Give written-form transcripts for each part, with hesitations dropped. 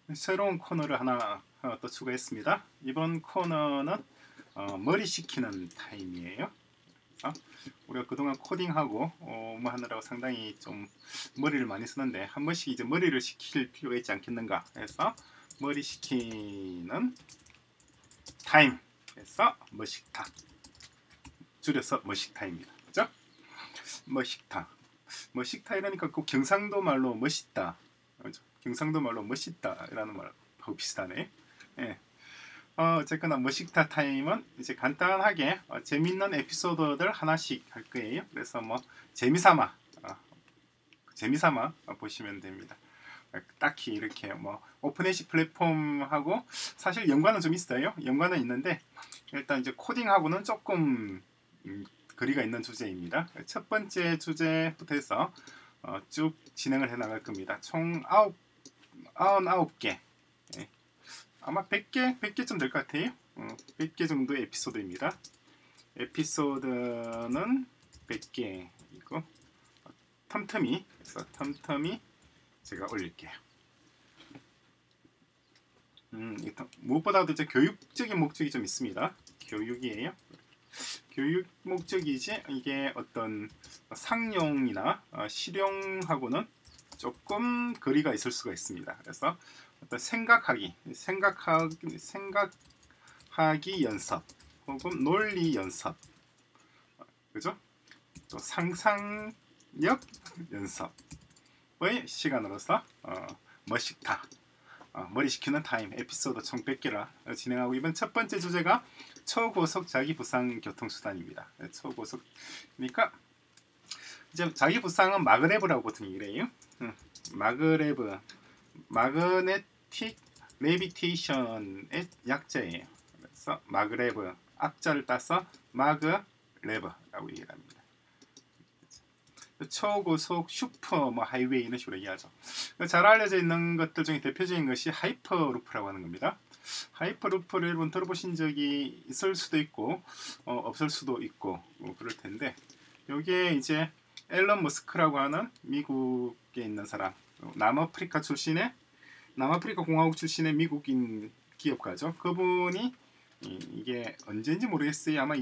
새로운 코너를 하나 또 추가했습니다. 이번 코너는 머리 식히는 타임이에요. 우리가 그동안 코딩하고 뭐 하느라고 상당히 좀 머리를 많이 쓰는데 한 번씩 이제 머리를 식힐 필요가 있지 않겠는가 해서 머리 식히는 타임 해서 머식타, 줄여서 머식타입니다. 그죠? 머식타 이러니까 그 경상도 말로 멋있다, 그죠? 경상도 말로 멋있다 이라는 말하고 비슷하네. 예. 어쨌거나 머식타 타임은 이제 간단하게 재밌는 에피소드들 하나씩 할 거예요. 그래서 뭐 재미삼아 보시면 됩니다. 딱히 이렇게 뭐 오픈에시 플랫폼하고 사실 연관은 좀 있어요. 연관은 있는데 일단 이제 코딩하고는 조금 거리가 있는 주제입니다. 첫 번째 주제부터 해서 쭉 진행을 해 나갈 겁니다. 총 99개, 아마 100개쯤 될 것 같아요. 100개 정도의 에피소드입니다. 에피소드는 100개이고 텀텀이 제가 올릴게요. 무엇보다도 이제 교육적인 목적이 좀 있습니다. 교육이에요. 교육 목적이지 이게 어떤 상용이나 실용하고는 조금 거리가 있을 수가 있습니다. 그래서 어떤 생각하기 연습 혹은 논리 연습, 그죠? 또 상상력 연습의 시간으로서 머식타, 머리 식히는 타임 에피소드 총 100개라 진행하고, 이번 첫 번째 주제가 초고속 자기부상 교통수단입니다. 초고속, 그러니까 이제 자기부상은 마그레브라고 보통 얘기해요. 마그네틱 레비테이션의 약자예요. 그래서 마그레브, 앞자를 따서 마그레브라고 얘기를 합니다. 초고속, 슈퍼, 뭐 하이웨이 이런 식으로 얘기하죠. 잘 알려져 있는 것들 중에 대표적인 것이 하이퍼루프라고 하는 겁니다. 하이퍼루프를 여러분 들어보신 적이 있을 수도 있고 없을 수도 있고 그럴 텐데, 여기에 이제 앨런 머스크라고 하는 미국에 있는 사람, 남아프리카 공화국 출신의 미국인 기업가죠. 그분이 이게 언제인지 모르겠어요. 아마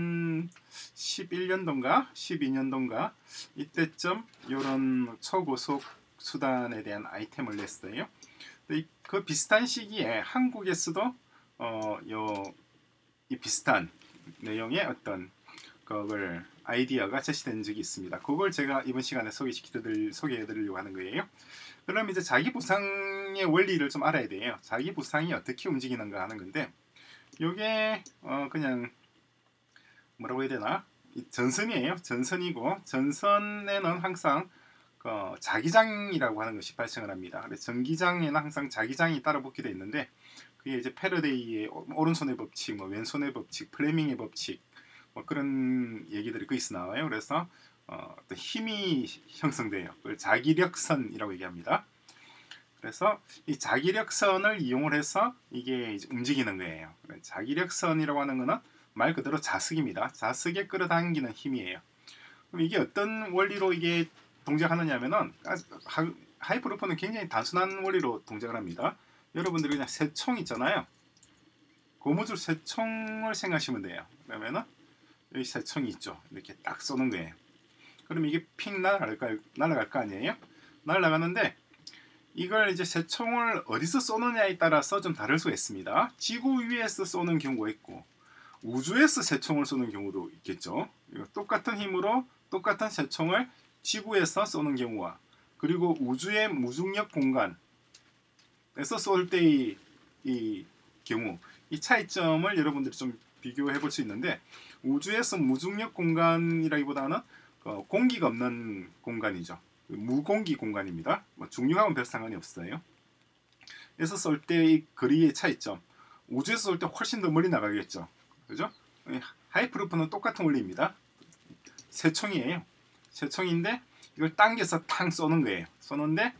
2011년도인가 12년도인가 이때쯤 이런 초고속 수단에 대한 아이템을 냈어요. 그 비슷한 시기에 한국에서도 이 비슷한 내용의 어떤 그걸 아이디어가 제시된 적이 있습니다. 그걸 제가 이번 시간에 소개해드리려고 하는 거예요. 그럼 이제 자기 부상의 원리를 좀 알아야 돼요. 자기 부상이 어떻게 움직이는가 하는 건데, 이게 그냥 뭐라고 해야 되나, 전선이에요. 전선이고, 전선에는 항상 자기장이라고 하는 것이 발생을 합니다. 그래서 전기장에는 항상 자기장이 따라 붙게 되어 있는데, 그게 이제 패러데이의 오른손의 법칙, 뭐 왼손의 법칙, 플레밍의 법칙, 뭐 그런 얘기들이 거기서 나와요. 그래서 또 힘이 형성돼요. 그걸 자기력선이라고 얘기합니다. 그래서 이 자기력선을 이용을 해서 이게 이제 움직이는 거예요. 자기력선이라고 하는 거는 말 그대로 자석입니다. 자석에 끌어당기는 힘이에요. 그럼 이게 어떤 원리로 이게 동작하느냐 하면은, 하이퍼루프는 굉장히 단순한 원리로 동작을 합니다. 여러분들이 그냥 새 총 있잖아요. 고무줄 새 총을 생각하시면 돼요. 그러면은 여기 새 총이 있죠. 이렇게 딱 쏘는 거예요. 그럼 이게 핑 날아갈 거 아니에요? 날아가는데 이걸 이제 새 총을 어디서 쏘느냐에 따라서 좀 다를 수가 있습니다. 지구 위에서 쏘는 경우가 있고 우주에서 새 총을 쏘는 경우도 있겠죠. 똑같은 힘으로 똑같은 새 총을 지구에서 쏘는 경우와, 그리고 우주의 무중력 공간에서 쏠 때의 이 경우, 이 차이점을 여러분들이 좀 비교해 볼 수 있는데, 우주에서 무중력 공간이라기보다는 공기가 없는 공간이죠. 무공기 공간입니다. 뭐 중력하고는 별 상관이 없어요. 그래서 쏠 때의 거리의 차이점, 우주에서 쏠 때 훨씬 더 멀리 나가겠죠. 그죠? 하이퍼루프는 똑같은 원리입니다. 새 총이에요. 새 총인데 이걸 당겨서 탕 쏘는 거예요. 쏘는데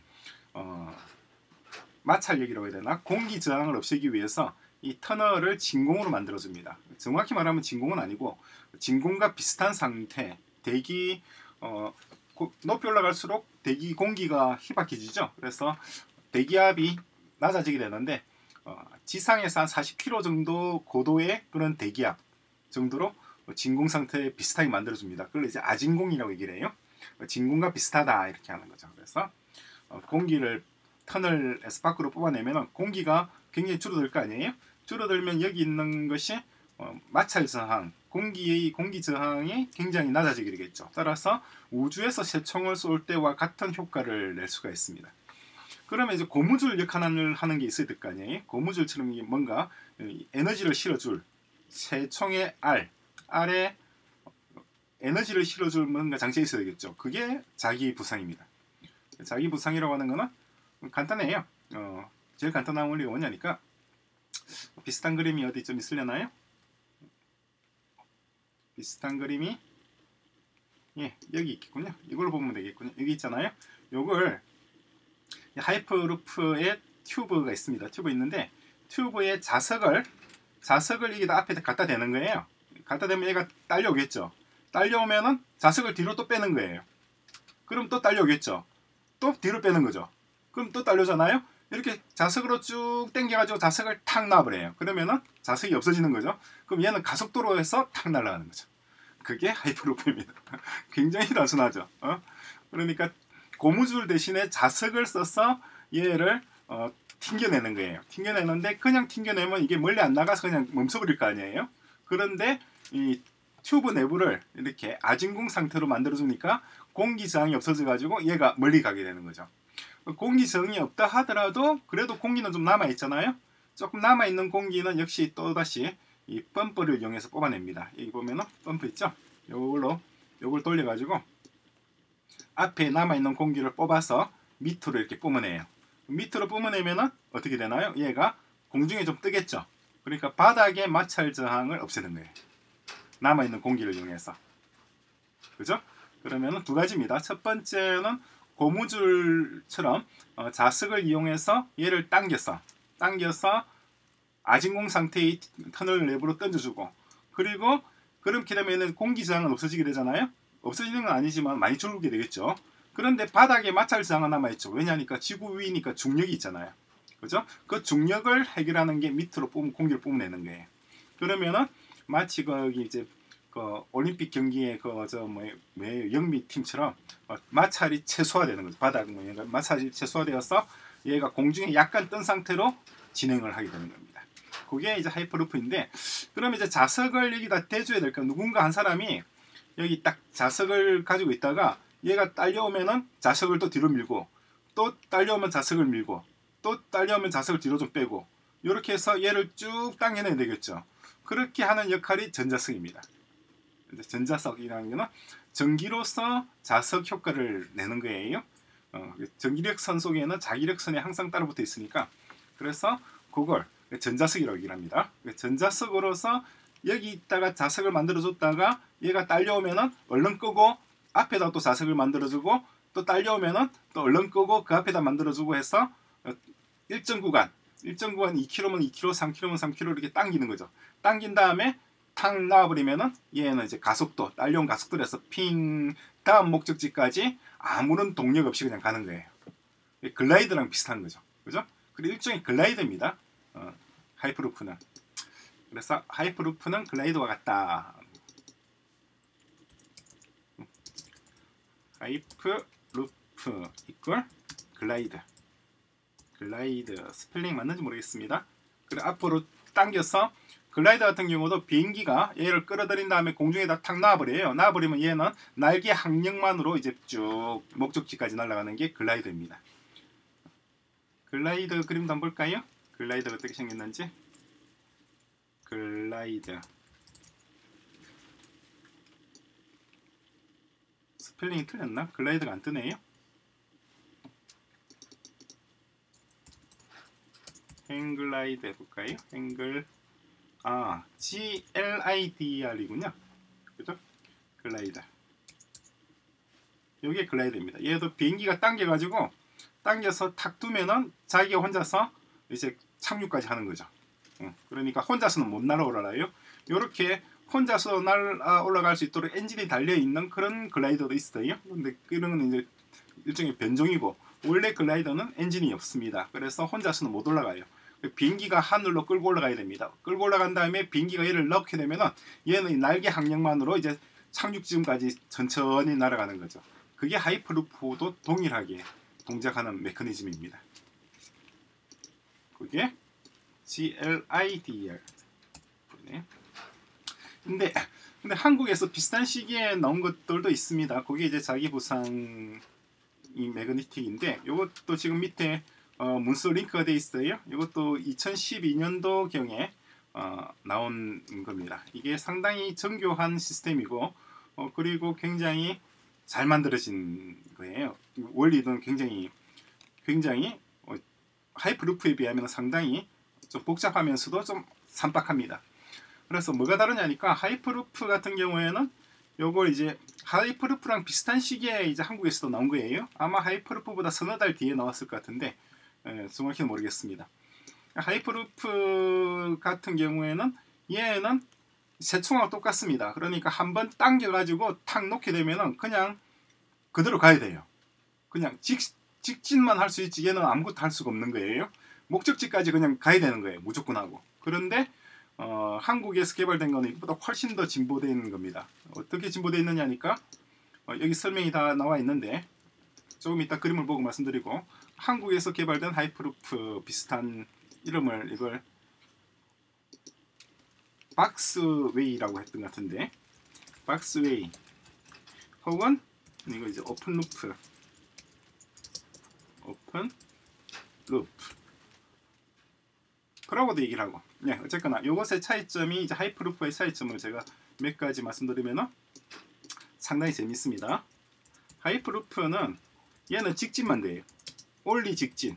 마찰력이라고 해야 되나? 공기 저항을 없애기 위해서 이 터널을 진공으로 만들어줍니다. 정확히 말하면 진공은 아니고 진공과 비슷한 상태, 대기 높이 올라갈수록 대기 공기가 희박해지죠. 그래서 대기압이 낮아지게 되는데 지상에서 한 40km 정도 고도의 그런 대기압 정도로 진공 상태에 비슷하게 만들어줍니다. 그걸 이제 아진공이라고 얘기를 해요. 진공과 비슷하다 이렇게 하는 거죠. 그래서 공기를 터널에서 밖으로 뽑아내면 공기가 굉장히 줄어들 거 아니에요. 줄어들면 여기 있는 것이 마찰 저항, 공기 저항이 굉장히 낮아지게 되겠죠. 따라서 우주에서 새총을 쏠 때와 같은 효과를 낼 수가 있습니다. 그러면 이제 고무줄 역할을 하는 게 있어야 될 거 아니에요. 고무줄처럼 뭔가 에너지를 실어줄 새총의 알에 에너지를 실어줄 뭔가 장치가 있어야 되겠죠. 그게 자기 부상입니다. 자기 부상이라고 하는 거는 간단해요. 제일 간단한 원리가 뭐냐니까 비슷한 그림이 어디 좀 있으려나요? 비슷한 그림이 여기 있겠군요. 이걸 보면 되겠군요. 여기 있잖아요. 요걸 하이퍼루프에 튜브가 있습니다. 튜브 있는데 튜브에 자석을 이게 다 앞에 갖다 대는 거예요. 갖다 대면 얘가 딸려오겠죠. 딸려오면은 자석을 뒤로 또 빼는 거예요. 그럼 또 딸려오겠죠. 또 뒤로 빼는 거죠. 그럼 또 딸려오잖아요. 이렇게 자석으로 쭉 당겨가지고 자석을 탁 놔버려요. 그러면은 자석이 없어지는 거죠. 그럼 얘는 가속도로에서 탁 날아가는 거죠. 그게 하이퍼루프입니다. 굉장히 단순하죠. 그러니까 고무줄 대신에 자석을 써서 얘를 튕겨내는 거예요. 튕겨내는데 그냥 튕겨내면 이게 멀리 안 나가서 그냥 멈춰버릴 거 아니에요. 그런데 이 튜브 내부를 이렇게 아진공 상태로 만들어주니까 공기 저항이 없어져 가지고 얘가 멀리 가게 되는 거죠. 공기 저항이 없다 하더라도 그래도 공기는 좀 남아 있잖아요. 조금 남아 있는 공기는 역시 또다시 이 펌프를 이용해서 뽑아냅니다. 여기 보면은 펌프 있죠. 요걸 돌려 가지고 앞에 남아 있는 공기를 뽑아서 밑으로 이렇게 뿜어내요. 밑으로 뿜어내면은 어떻게 되나요? 얘가 공중에 좀 뜨겠죠. 그러니까 바닥의 마찰 저항을 없애는 거예요. 남아 있는 공기를 이용해서. 그죠? 그러면은 두 가지입니다. 첫 번째는 고무줄처럼 자석을 이용해서 얘를 당겨서 아진공 상태의 터널 내부로 던져주고, 그리고 그렇게 되면 공기 저항은 없어지게 되잖아요. 없어지는 건 아니지만 많이 줄게 되겠죠. 그런데 바닥에 마찰 저항은 남아있죠. 왜냐하니까 지구 위니까 중력이 있잖아요. 그죠? 그 중력을 해결하는 게 밑으로 공기를 뿜어내는 거예요. 그러면은 마치 거기 이제 그 올림픽 경기에 영미 팀처럼 마찰이 최소화되는 거죠. 바닥 마찰이 최소화되어서 얘가 공중에 약간 뜬 상태로 진행을 하게 되는 겁니다. 그게 이제 하이퍼루프인데, 그럼 이제 자석을 여기다 대줘야 될까? 누군가 한 사람이 여기 딱 자석을 가지고 있다가 얘가 딸려오면은 자석을 또 뒤로 밀고, 또 딸려오면 자석을 밀고, 또 딸려오면 자석을 뒤로 좀 빼고, 이렇게 해서 얘를 쭉 당겨내야 되겠죠. 그렇게 하는 역할이 전자석입니다. 전자석이라는 거는 전기로서 자석 효과를 내는 거예요. 전기력선 속에는 자기력선이 항상 따로 붙어 있으니까, 그래서 그걸 전자석이라고 얘기를 합니다. 전자석으로서 여기 있다가 자석을 만들어줬다가 얘가 딸려오면은 얼른 끄고 앞에다 또 자석을 만들어주고, 또 딸려오면은 또 얼른 끄고 그 앞에다 만들어주고 해서 일정 구간 2km면 2km, 3km면 3km 이렇게 당기는 거죠. 당긴 다음에 탁 놔버리면은 얘는 이제 가속도, 딸려온 가속도에서 핑 다음 목적지까지 아무런 동력 없이 그냥 가는 거예요. 글라이더랑 비슷한 거죠. 그죠? 그리고 일종의 글라이더입니다. 하이퍼루프는. 그래서 하이퍼루프는 글라이더와 같다. 하이퍼루프 이퀄 글라이드. 스펠링 맞는지 모르겠습니다. 그리고 앞으로 당겨서, 글라이더 같은 경우도 비행기가 얘를 끌어들인 다음에 공중에다 탁 놔버려요. 놔버리면 얘는 날개 항력만으로 이제 쭉 목적지까지 날아가는 게 글라이더입니다. 글라이더 그림도 한번 볼까요? 글라이더가 어떻게 생겼는지. 글라이더 스펠링이 틀렸나? 글라이더가 안 뜨네요. 행글라이드 해볼까요? GLIDR이군요. 그죠? 글라이더. 이게 글라이더입니다. 얘도 비행기가 당겨서 탁 두면은 자기가 혼자서 이제 착륙까지 하는 거죠. 그러니까 혼자서는 못 날아올라요. 이렇게 혼자서 올라갈 수 있도록 엔진이 달려 있는 그런 글라이더도 있어요. 근데 그런 건 이제 일종의 변종이고, 원래 글라이더는 엔진이 없습니다. 그래서 혼자서는 못 올라가요. 비행기가 하늘로 끌고 올라가야 됩니다. 끌고 올라간 다음에 비행기가 얘를 넣게 되면은 얘는 날개 항력만으로 이제 착륙 지점까지 천천히 날아가는 거죠. 그게 하이퍼루프도 동일하게 동작하는 메커니즘입니다. 그게 GLIDR. 근데 한국에서 비슷한 시기에 나온 것들도 있습니다. 그게 이제 자기 부상이 매그니틱인데, 이것도 지금 밑에 문서 링크가 되어 있어요. 이것도 2012년도 경에 나온 겁니다. 이게 상당히 정교한 시스템이고, 그리고 굉장히 잘 만들어진 거예요. 원리는 굉장히 하이퍼루프에 비하면 상당히 좀 복잡하면서도 좀 산박합니다. 그래서 뭐가 다르냐니까, 하이퍼루프 같은 경우에는 요걸 이제 하이퍼루프랑 비슷한 시기에 이제 한국에서도 나온 거예요. 아마 하이퍼루프보다 서너 달 뒤에 나왔을 것 같은데 정확히는 모르겠습니다. 하이퍼루프 같은 경우에는 얘는 세충하고 똑같습니다. 그러니까 한번 당겨가지고 탁 놓게 되면은 그냥 그대로 가야 돼요. 그냥 직진만 할 수 있지 얘는 아무것도 할 수가 없는 거예요. 목적지까지 그냥 가야 되는 거예요. 무조건 하고. 그런데 한국에서 개발된 거는 이것보다 훨씬 더 진보되어 있는 겁니다. 어떻게 진보되어 있느냐니까 여기 설명이 다 나와 있는데 조금 이따 그림을 보고 말씀드리고, 한국에서 개발된 하이퍼루프 비슷한 이름을 이걸 박스웨이라고 했던 것 같은데, 박스웨이 혹은 이거 이제 오픈루프 그러고도 얘기를 하고, 네, 어쨌거나 이것의 차이점이 이제 하이퍼루프의 차이점을 제가 몇 가지 말씀드리면은 상당히 재밌습니다. 하이퍼루프는 얘는 직진만 돼요. 올리 직진.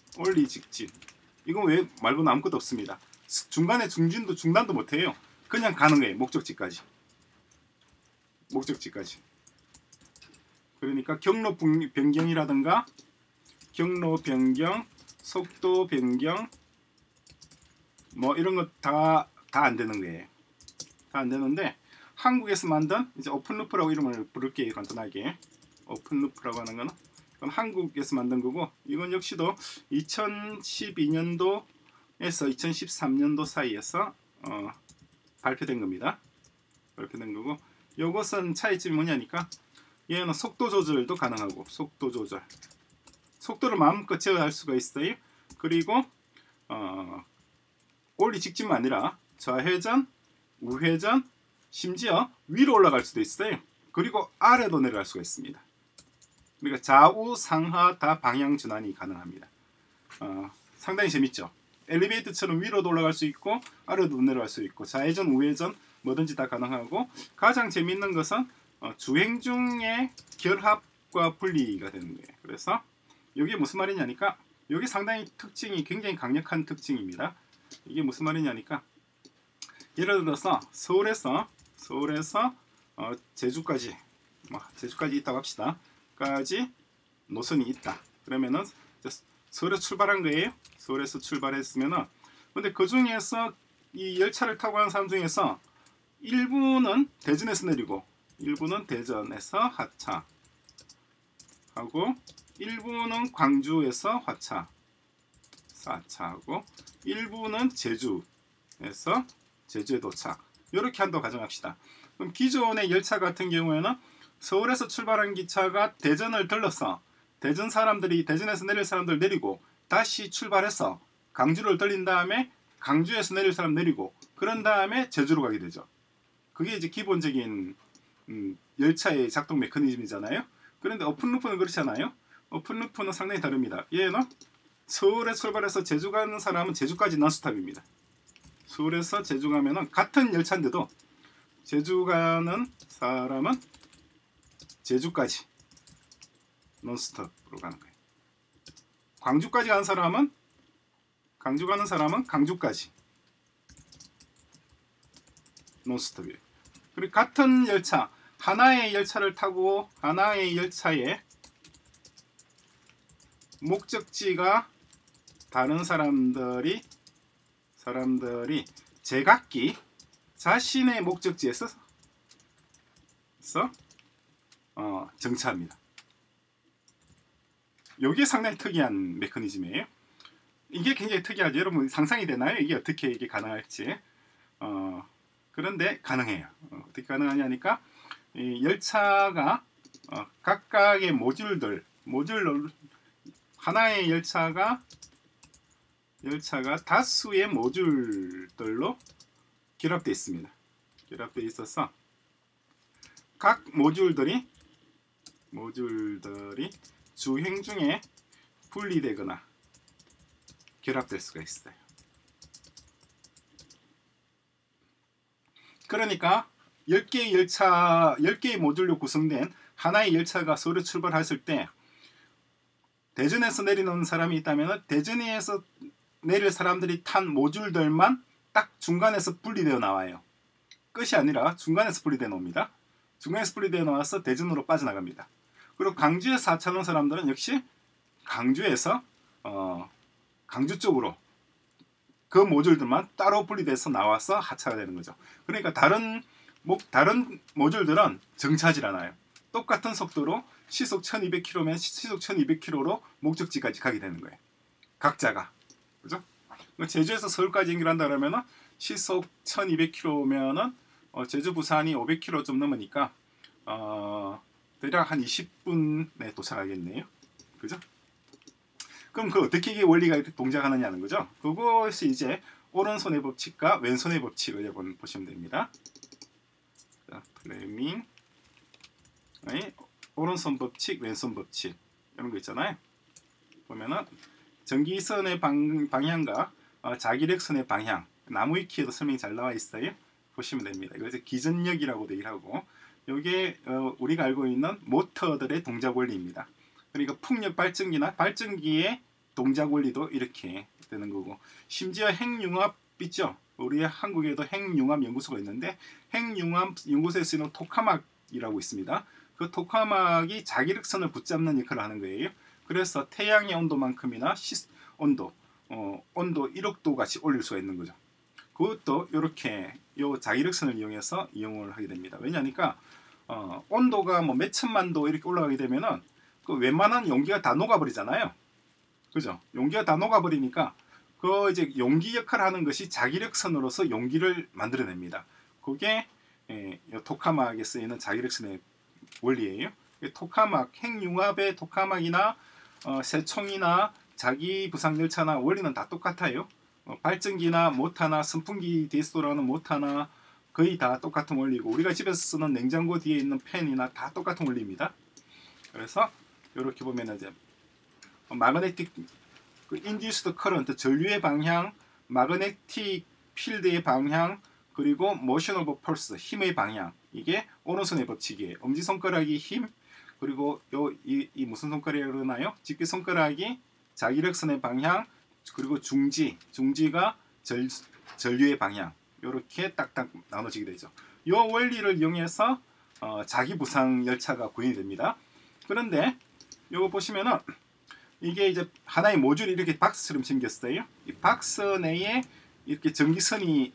이건 왜 말고는 아무것도 없습니다. 중간에 중단도 못해요. 그냥 가는 거예요. 목적지까지. 그러니까 경로 변경이라든가 경로 변경, 속도 변경 뭐 이런 거 다 안 되는 거예요. 다 안 되는데, 한국에서 만든 이제 오픈루프라고 이름을 부를게요. 간단하게 오픈루프라고 하는 거는 그건 한국에서 만든 거고, 이건 역시도 2012년도에서 2013년도 사이에서 발표된 겁니다. 발표된 거고, 요것은 차이점이 뭐냐니까, 얘는 속도 조절도 가능하고, 속도를 마음껏 제어할 수가 있어요. 그리고 올리 직진만 아니라 좌회전, 우회전, 심지어 위로 올라갈 수도 있어요. 그리고 아래도 내려갈 수가 있습니다. 그러니까 좌우 상하 다 방향 전환이 가능합니다. 상당히 재밌죠. 엘리베이터처럼 위로도 올라갈 수 있고 아래도 내려갈 수 있고, 좌회전, 우회전 뭐든지 다 가능하고, 가장 재밌는 것은 주행 중에 결합과 분리가 되는 거예요. 그래서 이게 무슨 말이냐니까, 여기 상당히 특징이 굉장히 강력한 특징입니다. 이게 무슨 말이냐니까, 예를 들어서 서울에서 제주까지 있다고 합시다. 까지 노선이 있다. 그러면은 서울에서 출발한 거예요. 서울에서 출발했으면은, 근데 그 중에서 이 열차를 타고 가는 사람 중에서 일부는 대전에서 내리고, 일부는 대전에서 하차하고, 일부는 광주에서 하차하고, 일부는 제주에서 제주에 도착. 이렇게 한다고 가정합시다. 그럼 기존의 열차 같은 경우에는 서울에서 출발한 기차가 대전을 들러서 대전에서 내릴 사람들 내리고 다시 출발해서 강주를 들린 다음에 강주에서 내릴 사람 내리고 그런 다음에 제주로 가게 되죠. 그게 이제 기본적인 열차의 작동 메커니즘이잖아요. 그런데 오픈루프는 그렇지 않아요. 오픈루프는 상당히 다릅니다. 얘는 서울에 출발해서 제주 가는 사람은 제주까지 non-stop입니다. 서울에서 제주 가면은 같은 열차인데도 제주 가는 사람은 제주까지 non-stop으로 가는 거예요. 광주까지 가는 사람은 강주까지 non-stop이에요. 그리고 같은 열차, 하나의 열차를 타고 하나의 열차에 목적지가 다른 사람들이 제각기 자신의 목적지에서 정차합니다. 이게 상당히 특이한 메커니즘이에요. 이게 굉장히 특이하죠. 여러분 상상이 되나요? 이게 어떻게 이게 가능할지. 그런데 가능해요. 어떻게 가능하냐니까 이 열차가 각각의 모듈들 하나의 열차가 다수의 모듈들로 결합되어 있습니다. 결합되어 있어서 각 모듈들이 주행 중에 분리되거나 결합될 수가 있어요. 그러니까 10개의 열차, 10개의 모듈로 구성된 하나의 열차가 서울에 출발했을 때 대전에서 내리는 사람이 있다면 대전에서 내릴 사람들이 탄 모듈들만 딱 중간에서 분리되어 나와요. 끝이 아니라 중간에서 분리되어 나옵니다. 중간에서 분리되어 나와서 대전으로 빠져나갑니다. 그리고 광주에서 하차하는 사람들은 역시 광주에서 광주 쪽으로 그 모듈들만 따로 분리돼서 나와서 하차가 되는 거죠. 그러니까 다른 모듈들은 정차하지 않아요. 똑같은 속도로 시속 1200km면 시속 1200km로 목적지까지 가게 되는 거예요. 각자가. 그죠? 제주에서 서울까지 연결한다 그러면 시속 1200km면은 제주 부산이 500km 좀 넘으니까 대략 한 20분에 도착하겠네요. 그죠? 그럼 그 어떻게 이게 원리가 동작하느냐는 거죠. 그것이 이제 오른손의 법칙과 왼손의 법칙을 여러분 보시면 됩니다. 자, 플레밍 오른손 법칙, 왼손 법칙 이런 거 있잖아요. 보면은 전기선의 방향과 자기력선의 방향, 나무위키에도 설명이 잘 나와 있어요. 보시면 됩니다. 이거 이제 기전력이라고 얘기를 하고, 이게 우리가 알고 있는 모터들의 동작 원리입니다. 그러니까 풍력 발전기나 발전기의 동작 원리도 이렇게 되는 거고, 심지어 핵융합 있죠. 우리 한국에도 핵융합 연구소가 있는데 핵융합 연구소에 쓰이는 토카막이라고 있습니다. 그 토카막이 자기력선을 붙잡는 역할을 하는 거예요. 그래서 태양의 온도만큼이나 온도 1억도 같이 올릴 수가 있는 거죠. 그것도 이렇게 요 자기력선을 이용해서 이용을 하게 됩니다. 왜냐하니까 온도가 뭐 몇천만 도 이렇게 올라가게 되면은 그 웬만한 용기가 다 녹아버리잖아요. 그죠? 용기가 다 녹아버리니까 그 이제 용기 역할을 하는 것이 자기력선으로서 용기를 만들어냅니다. 그게 토카막에 쓰이는 자기력선의 원리예요. 토카막, 핵융합의 토카막이나 세총이나 자기부상열차나 원리는 다 똑같아요. 발전기나 모터나 선풍기 뒤에서 돌아가는 모터나 거의 다 똑같은 원리고, 우리가 집에서 쓰는 냉장고 뒤에 있는 팬이나 다 똑같은 원리입니다. 그래서 이렇게 보면 이제 마그네틱 인듀스드 커런트, 전류의 방향, 마그네틱 필드의 방향, 그리고 모션 오브 펄스, 힘의 방향, 이게 오른손의 법칙이에요. 엄지손가락이 힘, 그리고 이 무슨 손가락이라고 그러나요? 집게손가락이 자기력선의 방향, 그리고 중지가 전류의 방향, 이렇게 딱딱 나눠지게 되죠. 이 원리를 이용해서 자기부상 열차가 구현이 됩니다. 그런데 이거 보시면은 이게 이제 하나의 모듈이 이렇게 박스처럼 생겼어요. 이 박스 내에 이렇게 전기선이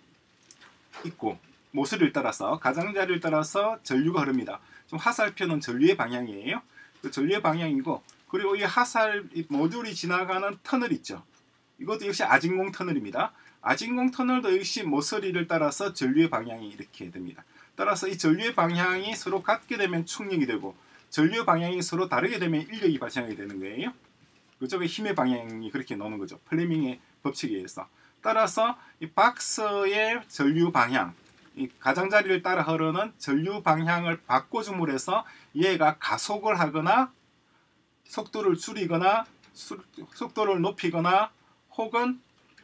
있고 모서리를 따라서 가장자리를 따라서 전류가 흐릅니다. 지금 화살표는 전류의 방향이에요. 그 전류의 방향이고, 그리고 이 모듈이 지나가는 터널 있죠. 이것도 역시 아진공 터널입니다. 아진공 터널도 역시 모서리를 따라서 전류의 방향이 이렇게 됩니다. 따라서 이 전류의 방향이 서로 같게 되면 충력이 되고, 전류의 방향이 서로 다르게 되면 인력이 발생하게 되는 거예요. 그쪽에 힘의 방향이 그렇게 나오는 거죠. 플레밍의 법칙에 의해서. 따라서 이 박스의 전류 방향, 이 가장자리를 따라 흐르는 전류 방향을 바꿔줌으로 해서 얘가 가속을 하거나 속도를 줄이거나 속도를 높이거나 혹은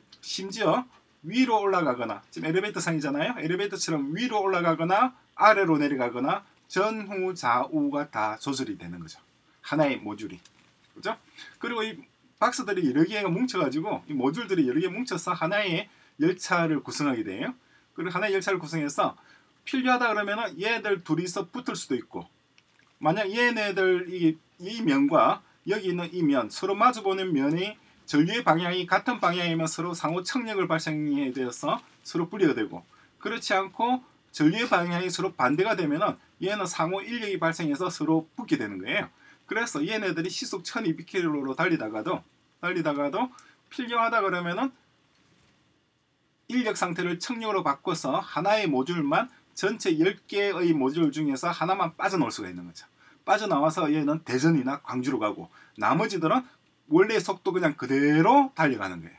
심지어 위로 올라가거나, 지금 엘리베이터 상이잖아요. 엘리베이터처럼 위로 올라가거나 아래로 내려가거나 전후 좌우가 다 조절이 되는 거죠. 하나의 모듈이. 그죠? 그리고 이 박스들이 여러 개가 뭉쳐가지고 이 모듈들이 여러 개 뭉쳐서 하나의 열차를 구성하게 돼요. 그리고 하나의 열차를 구성해서 필요하다 그러면은 얘들 둘이서 붙을 수도 있고, 만약 얘네들 이 면과 여기 있는 이 면 서로 마주보는 면이 전류의 방향이 같은 방향이면 서로 상호 청력을 발생해 되어서 서로 분리가 되고, 그렇지 않고 전류의 방향이 서로 반대가 되면은 얘는 상호 인력이 발생해서 서로 붙게 되는 거예요. 그래서 얘네들이 시속 1200km로 달리다가도 필요하다 그러면은 인력 상태를 청력으로 바꿔서 하나의 모듈만 전체 10개의 모듈 중에서 하나만 빠져나올 수가 있는 거죠. 빠져나와서 얘는 대전이나 광주로 가고 나머지들은 원래 속도 그냥 그대로 달려가는 거예요.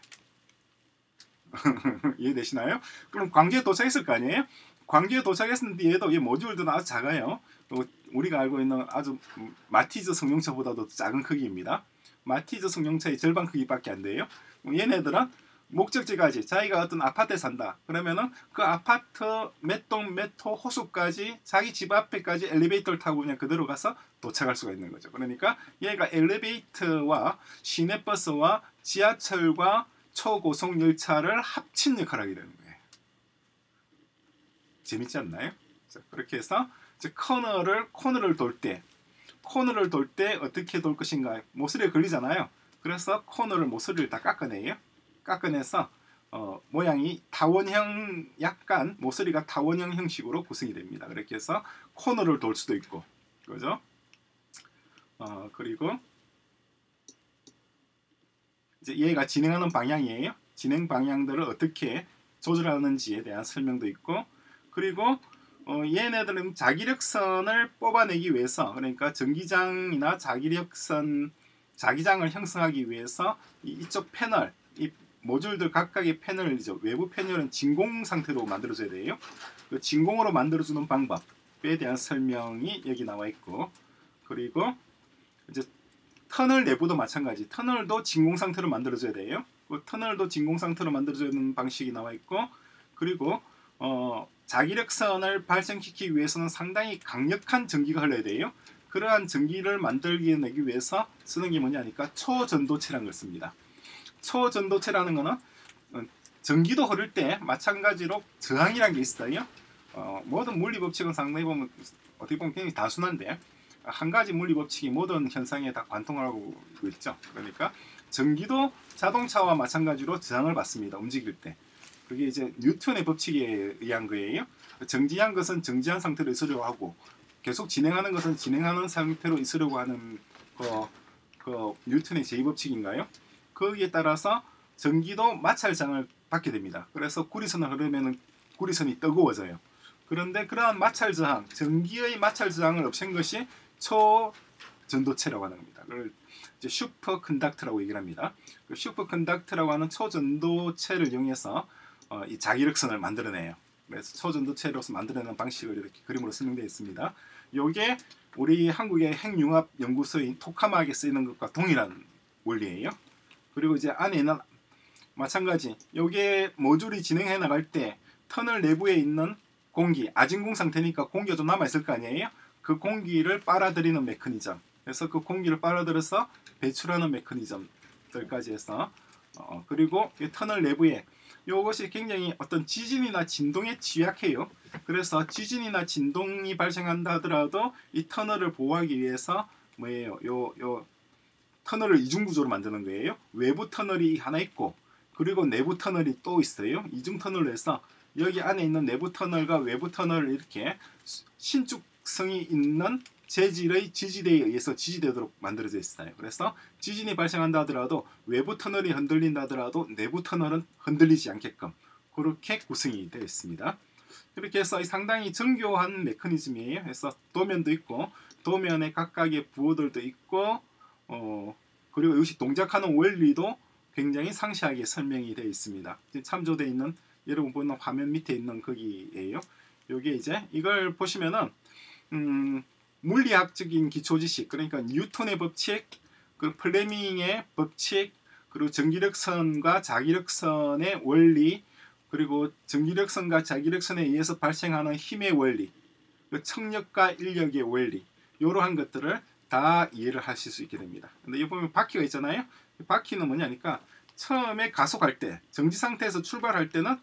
이해되시나요? 그럼 광주에 도착했을 거 아니에요? 광주에 도착했는데 얘도 이 모듈들은 아주 작아요. 우리가 알고 있는 아주 마티즈 승용차보다도 작은 크기입니다. 마티즈 승용차의 절반 크기밖에 안 돼요. 얘네들은 목적지까지 자기가 어떤 아파트에 산다 그러면은 그 아파트 몇 동 몇 호 호수까지 자기 집 앞에까지 엘리베이터를 타고 그냥 그대로 가서 도착할 수가 있는 거죠. 그러니까 얘가 엘리베이터와 시내버스와 지하철과 초고속 열차를 합친 역할을 하게 되는 거예요. 재밌지 않나요? 자, 그렇게 해서 코너를 돌 때 어떻게 돌 것인가 모서리에 걸리잖아요. 그래서 코너를 모서리를 다 깎아내요. 깎아내서 모양이 타원형, 약간 모서리가 타원형 형식으로 구성이 됩니다. 그렇게 해서 코너를 돌 수도 있고, 그죠? 그리고 이제 얘가 진행하는 방향이에요. 진행 방향들을 어떻게 조절하는지에 대한 설명도 있고, 그리고 얘네들은 자기력선을 뽑아내기 위해서, 그러니까 전기장이나 자기장을 형성하기 위해서 이쪽 패널, 이 모듈들 각각의 패널이죠. 외부 패널은 진공 상태로 만들어줘야 돼요. 그 진공으로 만들어주는 방법에 대한 설명이 여기 나와 있고, 그리고 이제 터널 내부도 마찬가지. 터널도 진공 상태로 만들어줘야 돼요. 그 터널도 진공 상태로 만들어주는 방식이 나와 있고, 그리고 자기력선을 발생시키기 위해서는 상당히 강력한 전기가 흘러야 돼요. 그러한 전기를 만들어내기 위해서 쓰는 게 뭐냐니까 초전도체라는 걸 씁니다. 초전도체라는 거는 전기도 흐를 때 마찬가지로 저항이라는 게 있어요. 모든 물리 법칙은 상당히 보면 어떻게 보면 굉장히 단순한데 한 가지 물리 법칙이 모든 현상에 다 관통을 하고 있죠. 그러니까 전기도 자동차와 마찬가지로 저항을 받습니다. 움직일 때. 그게 이제 뉴턴의 법칙에 의한 거예요. 정지한 것은 정지한 상태로 있으려고 하고 계속 진행하는 것은 진행하는 상태로 있으려고 하는 그 뉴턴의 제2법칙인가요? 거기에 따라서 전기도 마찰장을 받게 됩니다. 그래서 구리선을 흐르면 구리선이 뜨거워져요. 그런데 그러한 마찰저항, 전기의 마찰저항을 없앤 것이 초전도체라고 하는 겁니다. 그걸 이제 슈퍼컨덕터라고 얘기를 합니다. 그 슈퍼컨덕터라고 하는 초전도체를 이용해서 이 자기력선을 만들어내요. 그래서 초전도체로서 만들어내는 방식을 이렇게 그림으로 설명되어 있습니다. 이게 우리 한국의 핵융합연구소인 토카마에 쓰이는 것과 동일한 원리예요. 그리고 이제 안에 있는 마찬가지 요게 모듈이 진행해 나갈 때 터널 내부에 있는 공기, 아진공 상태니까 공기가 좀 남아있을 거 아니에요? 그 공기를 빨아들이는 메커니즘, 그래서 그 공기를 빨아들여서 배출하는 메커니즘들까지 해서 그리고 이 터널 내부에 이것이 굉장히 어떤 지진이나 진동에 취약해요. 그래서 지진이나 진동이 발생한다 하더라도 이 터널을 보호하기 위해서 뭐예요? 요 터널을 이중구조로 만드는 거예요. 외부 터널이 하나 있고 그리고 내부 터널이 또 있어요. 이중 터널로 해서 여기 안에 있는 내부 터널과 외부 터널을 이렇게 신축성이 있는 재질의 지지대에 의해서 지지되도록 만들어져 있어요. 그래서 지진이 발생한다 하더라도 외부 터널이 흔들린다 하더라도 내부 터널은 흔들리지 않게끔 그렇게 구성이 되어 있습니다. 그렇게 해서 상당히 정교한 메커니즘이에요. 그래서 도면도 있고 도면에 각각의 부호들도 있고 그리고 이것이 동작하는 원리도 굉장히 상세하게 설명이 되어 있습니다. 참조되어 있는 여러분 보는 화면 밑에 있는 거기에요. 요게 이제 이걸 보시면은 물리학적인 기초 지식, 그러니까 뉴턴의 법칙, 그 플레밍의 법칙, 그리고 전기력선과 자기력선의 원리, 그리고 전기력선과 자기력선에 의해서 발생하는 힘의 원리, 그 청력과 인력의 원리, 이러한 것들을 다 이해를 하실 수 있게 됩니다. 근데 여기 보면 바퀴가 있잖아요. 바퀴는 뭐냐니까 처음에 가속할 때, 정지 상태에서 출발할 때는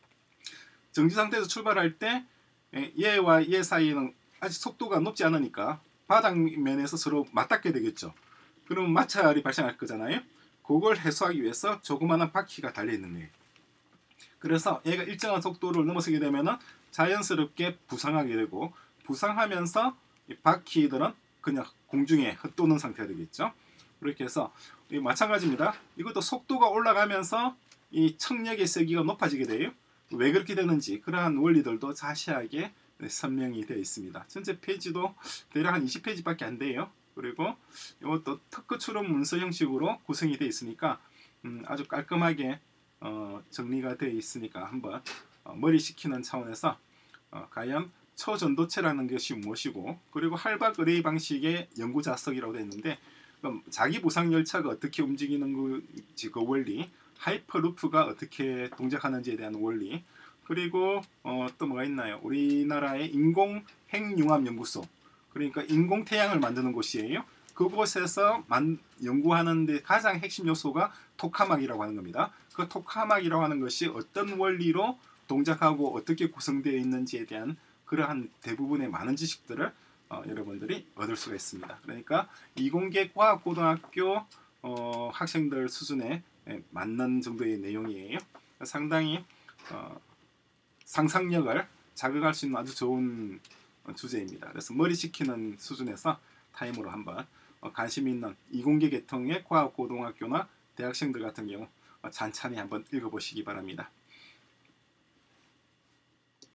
얘와 얘 사이에는 아직 속도가 높지 않으니까 바닥면에서 서로 맞닿게 되겠죠. 그럼 마찰이 발생할 거잖아요. 그걸 해소하기 위해서 조그마한 바퀴가 달려있는 거예요. 그래서 얘가 일정한 속도를 넘어서게 되면 자연스럽게 부상하게 되고 부상하면서 이 바퀴들은 그냥 공중에 흩도는 상태가 되겠죠. 그렇게 해서 마찬가지입니다. 이것도 속도가 올라가면서 이 청력의 세기가 높아지게 돼요. 왜 그렇게 되는지 그러한 원리들도 자세하게 설명이 되어 있습니다. 전체 페이지도 대략 한 20페이지밖에 안 돼요. 그리고 이것도 특허 출원 문서 형식으로 구성이 되어 있으니까 아주 깔끔하게 정리가 되어 있으니까 한번 머리 식히는 차원에서 과연 초전도체라는 것이 무엇이고, 그리고 할박 의뢰 방식의 연구 자석이라고 되어 있는데 자기 보상 열차가 어떻게 움직이는 건지 그 원리, 하이퍼루프가 어떻게 동작하는지에 대한 원리, 그리고 또 뭐가 있나요? 우리나라의 인공 핵융합 연구소, 그러니까 인공 태양을 만드는 곳이에요. 그곳에서 연구하는데 가장 핵심 요소가 토카막이라고 하는 겁니다. 그 토카막이라고 하는 것이 어떤 원리로 동작하고 어떻게 구성되어 있는지에 대한 그러한 대부분의 많은 지식들을 여러분들이 얻을 수가 있습니다. 그러니까 이공계 과학고등학교 학생들 수준에 맞는 정도의 내용이에요. 상당히 상상력을 자극할 수 있는 아주 좋은 주제입니다. 그래서 머리 식히는 수준에서 타임으로 한번 관심 있는 이공계 계통의 과학고등학교나 대학생들 같은 경우 찬찬히 한번 읽어보시기 바랍니다.